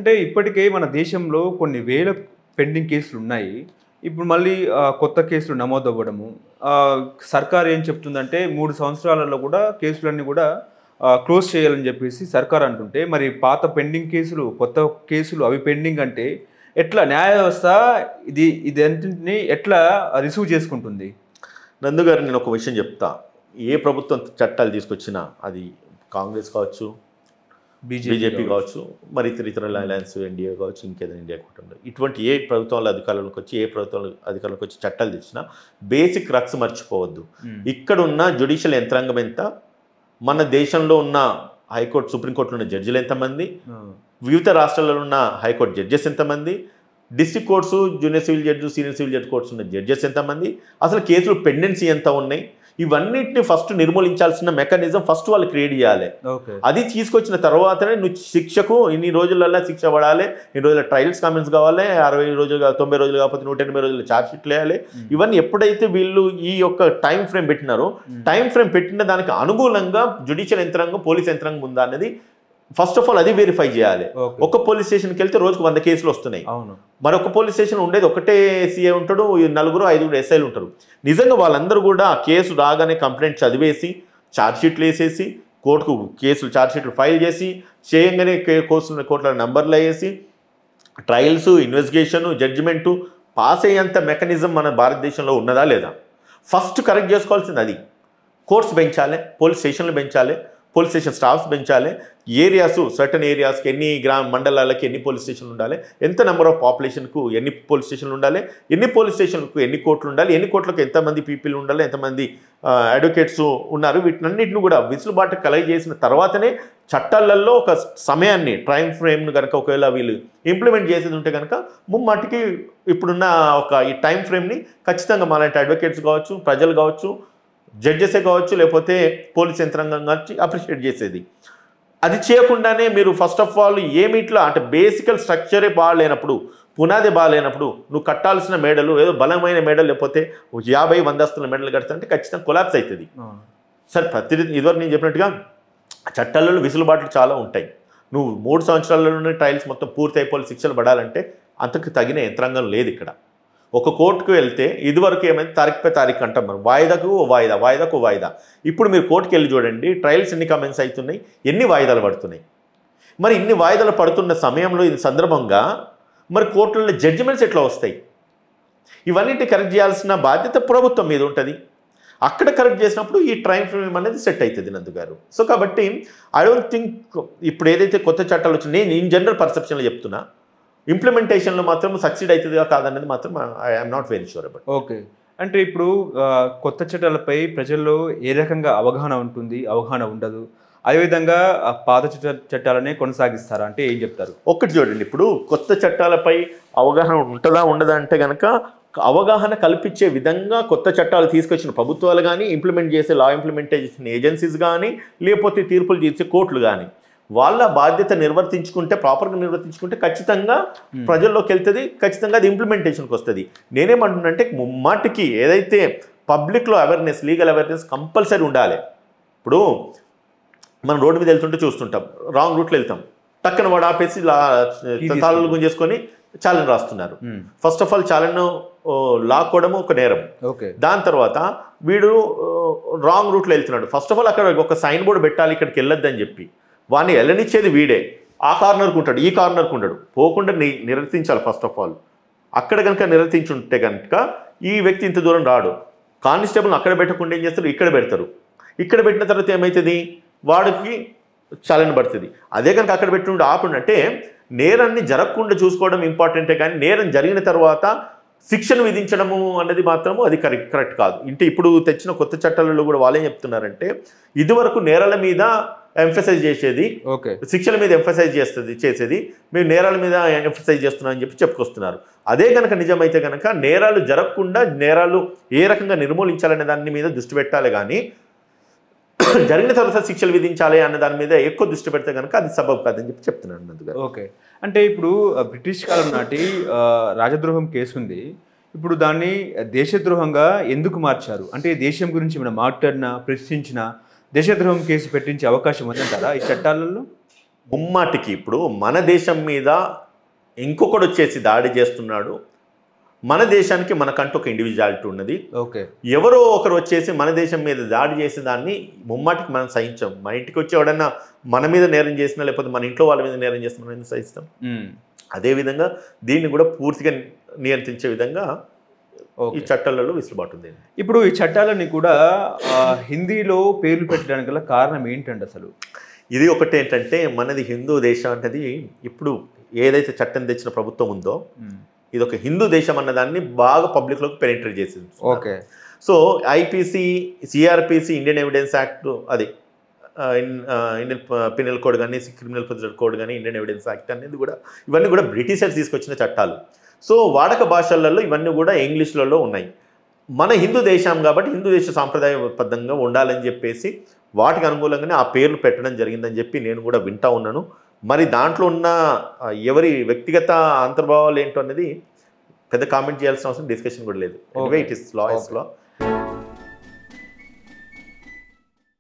అంటే ఇప్పటికే మన దేశంలో కొన్ని వేల పెండింగ్ కేసులు ఉన్నాయి. ఇప్పుడు మళ్ళీ కొత్త కేసులు నమోదవ్వడము. సర్కార్ ఏం చెప్తుందంటే 3 సంవత్సరాలలో కూడా కేసులన్నీ కూడా క్లోజ్ చేయాలని చెప్పేసి సర్కార్ అంటుంటే, మరి పాత పెండింగ్ కేసులు, కొత్త కేసులు అవి పెండింగ్ అంటే ఎట్లా న్యాయ వ్యవస్థ ఇదంటిని ఎట్లా రిసీవ్ చేసుకుంటుంది? నందు గారు, నేను ఒక విషయం చెప్తా. ఏ ప్రభుత్వం చట్టాలు తీసుకొచ్చినా, అది కాంగ్రెస్ కావచ్చు, బీజేపీ కావచ్చు, మరి ఇతర అలయన్స్, ఎన్డీఏ కావచ్చు, ఇంకేదైనా ఇండియా కూటమి, ఇటువంటి ఏ ప్రభుత్వాల అధికారంలోకి వచ్చి అధికారంలోకి వచ్చి చట్టాలు తెచ్చినా బేసిక్ రక్స్ మర్చిపోవద్దు. ఇక్కడ ఉన్న జ్యుడిషియల్ యంత్రాంగం ఎంత, మన దేశంలో ఉన్న హైకోర్టు, సుప్రీంకోర్టులో ఉన్న జడ్జిలు ఎంతమంది, వివిధ రాష్ట్రాల్లో ఉన్న హైకోర్టు జడ్జెస్ ఎంతమంది, district courts, junior civil judge, senior civil judge courts ఉన్న జడ్జెస్ ఎంతమంది, అసలు కేసులు పెండెన్సీ ఎంత ఉన్నాయి, ఇవన్నిటిని ఫస్ట్ నిర్మూలించాల్సిన మెకానిజం ఫస్ట్ వాళ్ళు క్రియేట్ చేయాలి. అది తీసుకొచ్చిన తర్వాతనే నువ్వు శిక్షకు ఇన్ని రోజులలో శిక్ష పడాలి, ఇన్ని రోజుల ట్రయల్స్ కామెంట్స్ కావాలి, 60 రోజులు 90 రోజులు కాకపోతే 180 రోజులు ఛార్జ్ షీట్లు వేయాలి. ఇవన్నీ ఎప్పుడైతే వీళ్ళు ఈ యొక్క టైం ఫ్రేమ్ పెట్టినారో, టైం ఫ్రేమ్ పెట్టిన దానికి అనుగుణంగా జ్యుడిషియల్ యంత్రాంగం, పోలీస్ యంత్రాంగం ఉందా అనేది ఫస్ట్ ఆఫ్ ఆల్ అది వెరిఫై చేయాలి. ఒక పోలీస్ స్టేషన్కి వెళ్తే రోజుకు 100 కేసులు వస్తున్నాయి. మరొక పోలీస్ స్టేషన్ ఉండేది ఒకటే సీఏ ఉంటాడు, 4-5 ఎస్ఐలు ఉంటారు. నిజంగా వాళ్ళందరూ కూడా కేసు రాగానే కంప్లైంట్ చదివేసి, ఛార్జ్షీట్లు వేసేసి, కోర్టుకు కేసులు ఛార్జ్షీట్లు ఫైల్ చేసి, చేయంగానే కోర్టుల నంబర్లు వేసి, ట్రయల్స్, ఇన్వెస్టిగేషన్, జడ్జిమెంటు పాస్ అయ్యేంత మెకానిజం మన భారతదేశంలో ఉన్నదా లేదా? ఫస్ట్ కరెక్ట్ చేసుకోవాల్సింది అది. కోర్ట్స్ పెంచాలి, పోలీస్ స్టేషన్లు పెంచాలి, పోలీస్ స్టేషన్ స్టాఫ్స్ పెంచాలి, ఏరియాస్, సర్టన్ ఏరియాస్కి ఎన్ని మండలాలకి ఎన్ని పోలీస్ స్టేషన్లు ఉండాలి, ఎంత నెంబర్ ఆఫ్ పాపులేషన్కు ఎన్ని పోలీస్ స్టేషన్లు ఉండాలి, ఎన్ని పోలీస్ స్టేషన్లకు ఎన్ని కోర్టులు ఉండాలి, ఎన్ని కోర్టులకు ఎంతమంది పీపుల్ ఉండాలి, ఎంతమంది అడ్వకేట్స్ ఉన్నారు, వీటినన్నింటిని కూడా విసులుబాటు కలెక్ట్ చేసిన తర్వాతనే చట్టాలలో ఒక సమయాన్ని, టైం ఫ్రేమ్ను కనుక ఒకవేళ వీళ్ళు ఇంప్లిమెంట్ చేసేది ఉంటే కనుక ముమ్మాటికి ఇప్పుడున్న ఈ టైం ఫ్రేమ్ని ఖచ్చితంగా మాలాంటి అడ్వకేట్స్ కావచ్చు, ప్రజలు కావచ్చు, జడ్జెసే కావచ్చు, లేకపోతే పోలీస్ యంత్రాంగం కావచ్చు అప్రిషియేట్ చేసేది. అది చేయకుండానే మీరు ఫస్ట్ ఆఫ్ ఆల్ ఏమిట్లా అంటే బేసికల్ స్ట్రక్చరే బాగాలేనప్పుడు, పునాది బాగాలేనప్పుడు నువ్వు కట్టాల్సిన మేడలు ఏదో బలమైన మేడలు, లేకపోతే 50-100 అంతస్తుల మేడలు కడతాంటే ఖచ్చితంగా కొలాప్స్ అవుతుంది. సరే, ఇదివరకు నేను చెప్పినట్టుగా చట్టాలలో విసులుబాట్లు చాలా ఉంటాయి. నువ్వు 3 సంవత్సరాలలోనే ట్రయల్స్ మొత్తం పూర్తి అయిపోయి శిక్షలు పడాలంటే అంతకు తగిన యంత్రాంగం లేదు ఇక్కడ. ఒక కోర్టుకు వెళ్తే ఇదివరకు ఏమైంది, తారీఖు పై తారీఖు అంటాం మనం, వాయిదాకు వాయిదా. ఇప్పుడు మీరు కోర్టుకు వెళ్ళి చూడండి, ట్రయల్స్ ఎన్ని కమెంట్స్ అవుతున్నాయి, ఎన్ని వాయిదాలు పడుతున్నాయి. మరి ఇన్ని వాయిదాలు పడుతున్న సమయంలో, ఇది సందర్భంగా మరి కోర్టులలో జడ్జిమెంట్స్ ఎట్లా వస్తాయి? ఇవన్నింటినీ కరెక్ట్ చేయాల్సిన బాధ్యత ప్రభుత్వం మీద ఉంటుంది. అక్కడ కరెక్ట్ చేసినప్పుడు ఈ టైం ఫ్రేమ్ అనేది సెట్ అవుతుంది నందు గారు. సో కాబట్టి ఐ డోంట్ థింక్ ఇప్పుడు ఏదైతే కొత్త చట్టాలు వచ్చినాయి, నేను ఇన్ జనరల్ పర్సెప్షన్లో చెప్తున్నా, ఇంప్లిమెంటేషన్లో మాత్రం సక్సీడ్ అవుతుందిగా కాదనేది మాత్రం I'm not very sure about. Okay, అంటే ఇప్పుడు కొత్త చట్టాలపై ప్రజల్లో ఏ రకంగా అవగాహన ఉంటుంది, అవగాహన ఉండదు, అదేవిధంగా పాత చట్టాలనే కొనసాగిస్తారా అంటే ఏం చెప్తారు? ఒకటి చూడండి, ఇప్పుడు కొత్త చట్టాలపై అవగాహన ఉంటుందా ఉండదా అంటే కనుక అవగాహన కల్పించే విధంగా కొత్త చట్టాలు తీసుకొచ్చిన ప్రభుత్వాలు కానీ, ఇంప్లిమెంట్ చేసే లా ఇంప్లిమెంటేషన్ ఏజెన్సీస్ కానీ, లేకపోతే తీర్పులు చేసే కోర్టులు కానీ వాళ్ళ బాధ్యత నిర్వర్తించుకుంటే, ప్రాపర్గా నిర్వర్తించుకుంటే ఖచ్చితంగా ప్రజల్లోకి వెళ్తుంది, ఖచ్చితంగా అది ఇంప్లిమెంటేషన్కి వస్తుంది. నేనేమంటున్నానంటే ముమ్మాటికి ఏదైతే పబ్లిక్లో అవేర్నెస్, లీగల్ అవేర్నెస్ కంపల్సరీ ఉండాలి. ఇప్పుడు మనం రోడ్డు మీద వెళ్తుంటే చూస్తుంటాం, రాంగ్ రూట్లో వెళ్తాం, టక్కన వాడు ఆపేసి తాళాలు గుంజేసుకొని ఛాలెంజ్ రాస్తున్నారు. ఫస్ట్ ఆఫ్ ఆల్ ఛాలెంజ్ లాక్కోవడము ఒక నేరం. దాని తర్వాత వీడు రాంగ్ రూట్లో వెళ్తున్నాడు. ఫస్ట్ ఆఫ్ ఆల్ అక్కడ ఒక సైన్ బోర్డు పెట్టాలి, ఇక్కడికి వెళ్ళొద్దని చెప్పి. వాడిని వెళ్ళనిచ్చేది వీడే. ఆ కార్నర్కు ఉంటాడు, ఈ కార్నర్కు ఉంటాడు, పోకుండా నిరసించాలి ఫస్ట్ ఆఫ్ ఆల్. అక్కడ కనుక నిరసించుంటే కనుక ఈ వ్యక్తి ఇంత దూరం రాడు. కానిస్టేబుల్ని అక్కడ పెట్టకుండా ఏం చేస్తారు, ఇక్కడ పెడతారు. ఇక్కడ పెట్టిన తర్వాత ఏమవుతుంది, వాడికి ఛాలెంజ్ పడుతుంది. అదే కనుక అక్కడ పెట్టి ఆపుండంటే నేరాన్ని జరగకుండా చూసుకోవడం ఇంపార్టెంటే, కానీ నేరం జరిగిన తర్వాత శిక్షను విధించడము అన్నది మాత్రము అది కరెక్ట్ కాదు. అంటే ఇప్పుడు తెచ్చిన కొత్త చట్టాలలో కూడా వాళ్ళు ఏం చెప్తున్నారంటే, ఇదివరకు నేరాల మీద ఎంఫసైజ్ చేసేది, శిక్షల మీద ఎంఫసైజ్ చేసేది, మేము నేరాల మీద ఎంఫసైజ్ చేస్తున్నామని చెప్పి చెప్పుకొస్తున్నారు. అదే కనుక నిజమైతే కనుక నేరాలు జరగకుండా, నేరాలు ఏ రకంగా నిర్మూలించాలనే దాని మీద దృష్టి పెట్టాలి, కానీ జరిగిన తర్వాత శిక్షలు విధించాలి అన్న దాని మీద ఎక్కువ దృష్టి పెడితే కనుక అది సబబు కాదని చెప్పి చెప్తున్నాను అందుకని. ఓకే, అంటే ఇప్పుడు బ్రిటిష్ కాలం నాటి రాజద్రోహం కేసు ఉంది, ఇప్పుడు దాన్ని దేశద్రోహంగా ఎందుకు మార్చారు? అంటే దేశం గురించి మనం మాట్లాడినా, ప్రశ్నించినా దేశద్రోహం కేసు పెట్టించే అవకాశం ఉందంటారా ఈ చట్టాలలో? ముమ్మాటికి ఇప్పుడు మన దేశం మీద ఇంకొకడు వచ్చేసి దాడి చేస్తున్నాడు, మన దేశానికి మనకంటూ ఒక ఇండివిజువాలిటీ ఉన్నది. ఓకే, ఎవరో ఒకరు వచ్చేసి మన దేశం మీద దాడి చేసే దాన్ని ముమ్మాటికి మనం సహించాం. మన ఇంటికి వచ్చి ఎవడన్నా మన మీద నేరం చేసినా లేకపోతే మన ఇంట్లో వాళ్ళ మీద నేరం చేసినా మనం సహిస్తాం. అదేవిధంగా దీన్ని కూడా పూర్తిగా నియంత్రించే విధంగా ఈ చట్టాలలో వెసులుబాటు ఉంది. ఇప్పుడు ఈ చట్టాలన్నీ కూడా హిందీలో పేర్లు పెట్టడానికి గల కారణం ఏంటండి అసలు? ఇది ఒకటి ఏంటంటే, మనది హిందూ దేశం అనేది ఇప్పుడు ఏదైతే చట్టం తెచ్చిన ప్రభుత్వం ఉందో ఇది ఒక హిందూ దేశం అన్నదాన్ని బాగా పబ్లిక్లోకి పెనిట్రేట్ చేసింది. Okay, so IPC, CRPC, Indian evidence act, అది ఇండియన్ పినల్ కోడ్ కానీ, క్రిమినల్ ప్రొసీజర్ కోడ్ కానీ, ఇండియన్ ఎవిడెన్స్ యాక్ట్ అనేది కూడా ఇవన్నీ కూడా బ్రిటిషర్స్ తీసుకొచ్చిన చట్టాలు. సో వాడక భాషలలో ఇవన్నీ కూడా ఇంగ్లీష్లలో ఉన్నాయి. మన హిందూ దేశం కాబట్టి హిందూ దేశ సాంప్రదాయబద్ధంగా ఉండాలని చెప్పేసి వాటికి అనుకూలంగానే ఆ పేర్లు పెట్టడం జరిగిందని చెప్పి నేను కూడా వింటా ఉన్నాను. మరి దాంట్లో ఉన్న ఎవరి వ్యక్తిగత అంతర్భావాలు ఏంటో అనేది పెద్ద కామెంట్ చేయాల్సిన అవసరం, డిస్కషన్ కూడా లేదు. It is law.